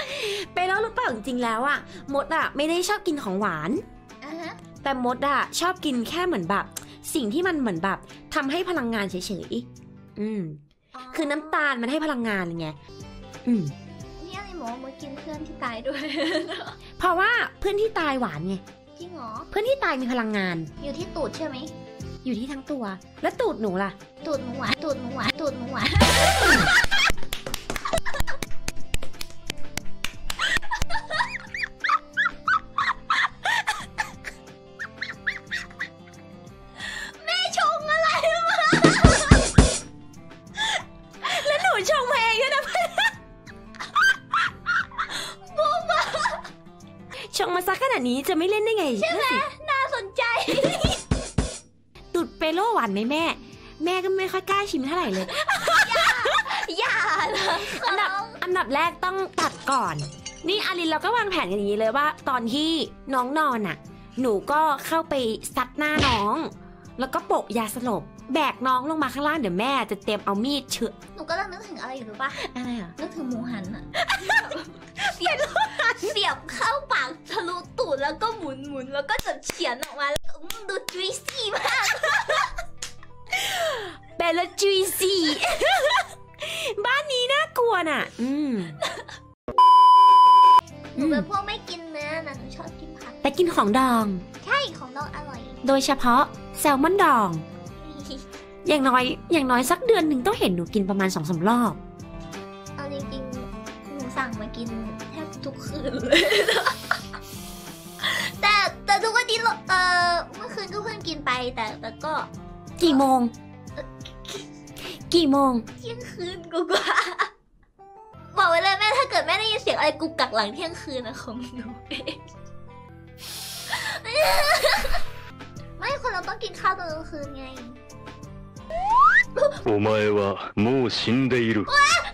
ไปแล้วรู้เปล่าจริงๆแล้วอะมดอะไม่ได้ชอบกินของหวานแต่มดอะชอบกินแค่เหมือนแบบสิ่งที่มันเหมือนแบบทำให้พลังงานเฉยๆคือน้ำตาลมันให้พลังงานไงนี่อะไรหมอมากินเพื่อนที่ตายด้วยเพราะว่าเพื่อนที่ตายหวานไงจริงเหรอเพื่อนที่ตายมีพลังงานอยู่ที่ตูดใช่ไหมอยู่ที่ทั้งตัวแล้วตูดหนูล่ะตูดหมูหวานตูดหมูหวานตูดหมูหวานแม่ชงอะไรมาแล้วหนูชงมาเองด้วยนะบูบ้าชงมาซักขนาดนี้จะไม่เล่นได้ไงใช่ไหมน่าสนใจตูดเปโลหวานไหมแม่ก็ไม่ค่อยกล้าชิมเท่าไหร่เลยอย่าอันดับแรกต้องตัดก่อนนี่อารินเราก็วางแผนกันอย่างนี้เลยว่าตอนที่น้องนอนอ่ะหนูก็เข้าไปซัดหน้าน้องแล้วก็โปะยาสลบแบกน้องลงมาข้างล่างเดี๋ยวแม่จะเตรียมเอามีดเฉือนหนูก็นึกถึงอะไรอยู่หรือปะอะไรอ่ะนึกถึงหมูหันอ่ะเสียบเข้าปากทะลุตูดแล้วก็หมุนแล้วก็จะเฉียนออกมาดูจุยซี่มากเบลล์จุยซี่บ้านนี้น่ากลัวน่ะหนูเป็นพวกไม่กินเนื้อนะหนูชอบกินผักแต่กินของดองใช่ของดองอร่อยโดยเฉพาะแซลมอนดองอย่างน้อยสักเดือนหนึ่งต้องเห็นหนูกินประมาณ 2-3 รอบเอาจริงๆหนูสั่งมากินแทบทุกคืนเลยแต่ทุกวันนี้เมื่อคืนก็เพิ่งกินไปแต่ก็กี่โมงเที่ยงคืนกูกว่าบอกไว้เลยแม่ถ้าเกิดแม่ได้ยินเสียงอะไรกุกกักหลังเที่ยงคืนนะของหนูเองไม่คนเราต้องกินข้าวตอนกลางคืนไงお前はもう死んでいる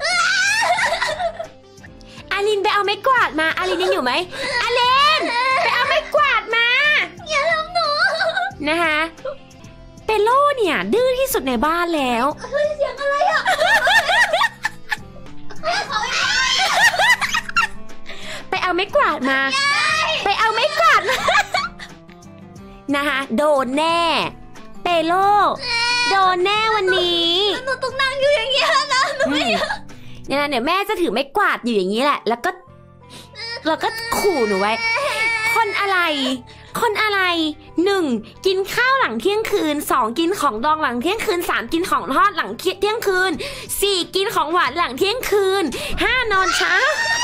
อารินไปเอาไม้กวาดมาอารินยังอยู่ไหมอารินไปเอาไม้กวาดมาอย่าทำหนูนะคะเปโลเนี่ยดื้อที่สุดในบ้านแล้วเฮ้ยเสียงอะไรอ่ะไปเอาไม้กวาดมาไปเอาไม้กวาดมานะคะโดนแน่เปโลโดนแน่วันนี้หนูต้องนั่งอยู่อย่างเงี้ยนะหนูไม่เนี่ยเดี๋ยวแม่จะถือไม้กวาดอยู่อย่างนี้แหละแล้วก็ขู่หนูไว้คนอะไร1กินข้าวหลังเที่ยงคืน2กินของดองหลังเที่ยงคืน3กินของทอดหลังเที่ยงคืน4กินของหวานหลังเที่ยงคืน5นอนเช้า